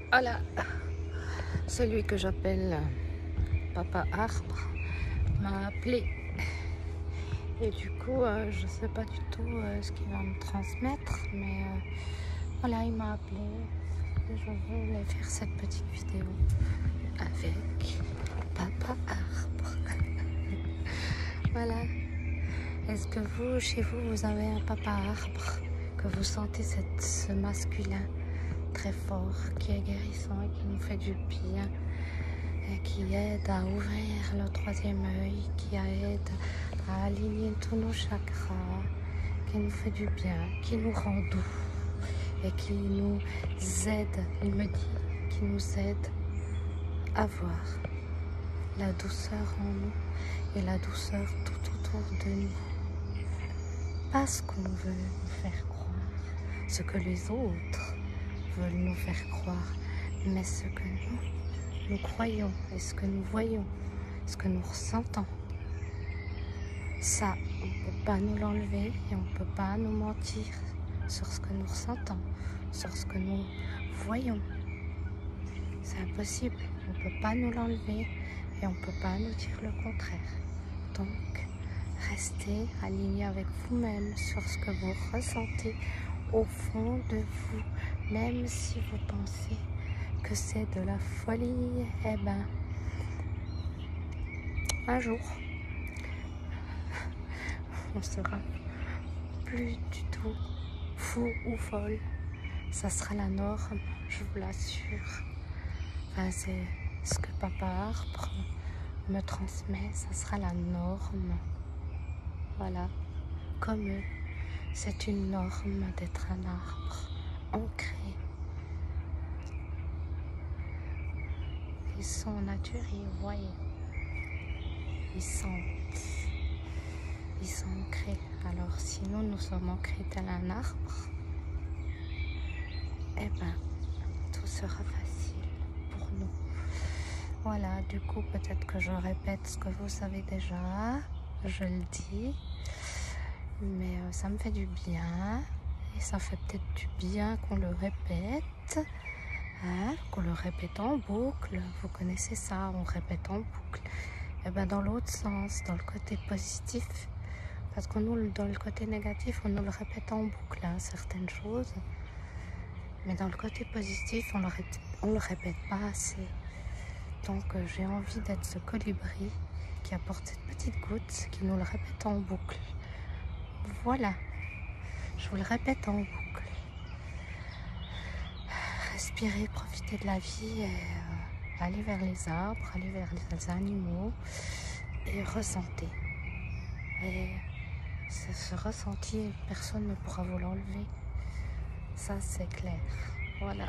Voilà, celui que j'appelle Papa Arbre m'a appelé. Et du coup, je ne sais pas du tout ce qu'il va me transmettre, mais voilà, il m'a appelé. Et je voulais faire cette petite vidéo avec Papa Arbre. Voilà. Est-ce que vous, chez vous, vous avez un Papa Arbre, que vous sentez ce masculin très fort, qui est guérissant et qui nous fait du bien, et qui aide à ouvrir le troisième œil, qui aide à aligner tous nos chakras, qui nous fait du bien, qui nous rend doux et qui nous aide, il me dit, qui nous aide à voir la douceur en nous et la douceur tout autour de nous. Pas ce qu'on veut nous faire croire, ce que les autres veulent nous faire croire, mais ce que nous croyons et ce que nous voyons, ce que nous ressentons. Ça, on ne peut pas nous l'enlever et on ne peut pas nous mentir sur ce que nous ressentons, sur ce que nous voyons. C'est impossible, on ne peut pas nous l'enlever et on ne peut pas nous dire le contraire. Donc, restez alignés avec vous-même sur ce que vous ressentez au fond de vous, même si vous pensez que c'est de la folie. Eh ben, un jour, on sera plus du tout fou ou folle. Ça sera la norme, je vous l'assure. Enfin, c'est ce que Papa Arbre me transmet, ça sera la norme. Voilà, comme eux, c'est une norme d'être un arbre ancré. Ils sont naturels, vous voyez. Ils sentent. Ils sont ancrés. Alors si nous sommes ancrés tel un arbre, eh ben, tout sera facile pour nous. Voilà, du coup, peut-être que je répète ce que vous savez déjà. Je le dis. Mais ça me fait du bien. Et ça fait peut-être du bien qu'on le répète. Hein, qu'on le répète en boucle. Vous connaissez ça, on répète en boucle. Et ben dans l'autre sens, dans le côté positif. Parce que nous, dans le côté négatif, on nous le répète en boucle, hein, certaines choses. Mais dans le côté positif, on le répète pas assez. Donc j'ai envie d'être ce colibri qui apporte cette petite goutte, qui nous le répète en boucle. Voilà, je vous le répète en boucle. Respirez, profitez de la vie et allez vers les arbres, allez vers les animaux et ressentez. Et ce ressenti, personne ne pourra vous l'enlever. Ça, c'est clair. Voilà.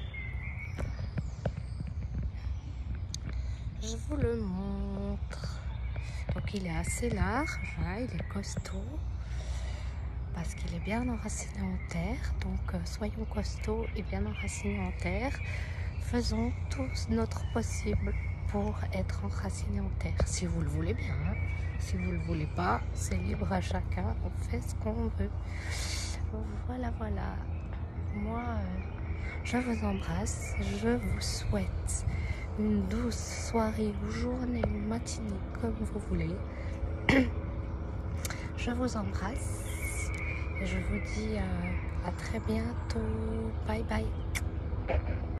Je vous le montre. Donc, il est assez large, hein, il est costaud. Parce qu'il est bien enraciné en terre. Donc, soyons costauds et bien enracinés en terre. Faisons tous notre possible pour être enracinés en terre. Si vous le voulez bien. Hein. Si vous ne le voulez pas, c'est libre à chacun. On fait ce qu'on veut. Voilà, voilà. Moi, je vous embrasse. Je vous souhaite une douce soirée ou journée ou matinée, comme vous voulez. Je vous embrasse. Et je vous dis à très bientôt. Bye bye.